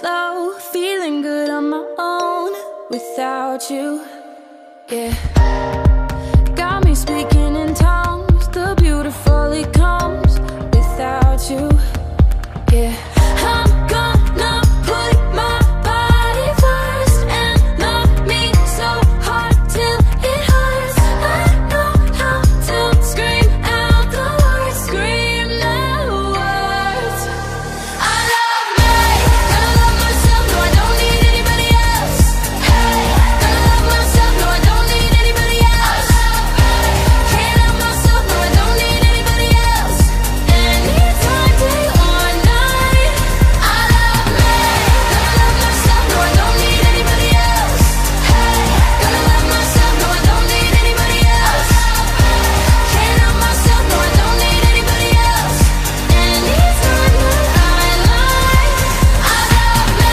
slow, feeling good on my own without you. Yeah, got me speaking in tongues. The beautiful it comes without you. Yeah, I'm gonna put my body first and love me so hard till it hurts. I know how to scream out the words, scream the words. I love me, gonna love myself, no I don't need anybody else. Hey, gonna love myself, no I don't need anybody else. Can't help myself, no I don't need anybody else. Anytime, day or night. I love me, gonna love myself, no I don't need anybody else. Hey, gonna love myself, no I don't need anybody else. Can't help myself, no I don't need anybody else. Anytime that I lie, I love me.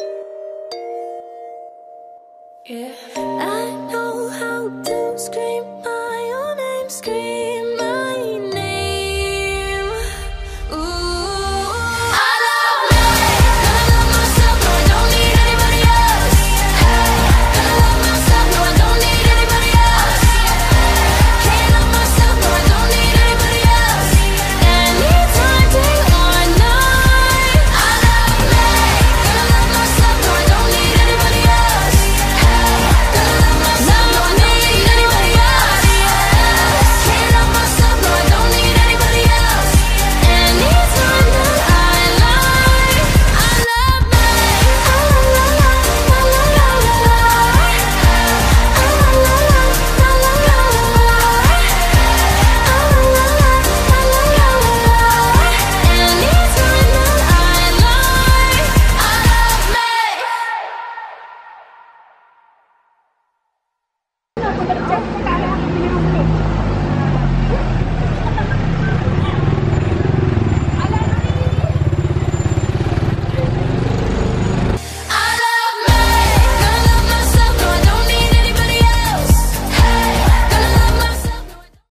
Yeah, I know how to scream